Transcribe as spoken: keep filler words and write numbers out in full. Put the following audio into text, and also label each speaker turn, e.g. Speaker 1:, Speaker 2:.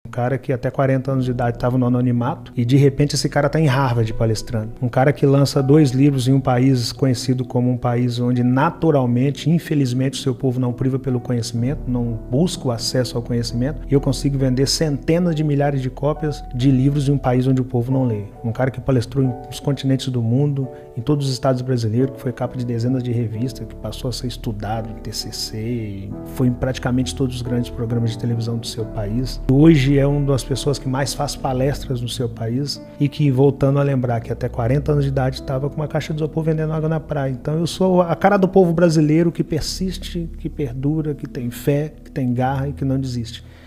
Speaker 1: Um cara que até quarenta anos de idade estava no anonimato e de repente esse cara está em Harvard palestrando. Um cara que lança dois livros em um país conhecido como um país onde naturalmente, infelizmente, o seu povo não priva pelo conhecimento, não busca o acesso ao conhecimento, e eu consigo vender centenas de milhares de cópias de livros em um país onde o povo não lê. Um cara que palestrou em os continentes do mundo, em todos os estados brasileiros, que foi capa de dezenas de revistas, que passou a ser estudado em T C C, foi em praticamente todos os grandes programas de televisão do seu país. Hoje é uma das pessoas que mais faz palestras no seu país e que, voltando a lembrar que até quarenta anos de idade estava com uma caixa de isopor vendendo água na praia. Então eu sou a cara do povo brasileiro que persiste, que perdura, que tem fé, que tem garra e que não desiste.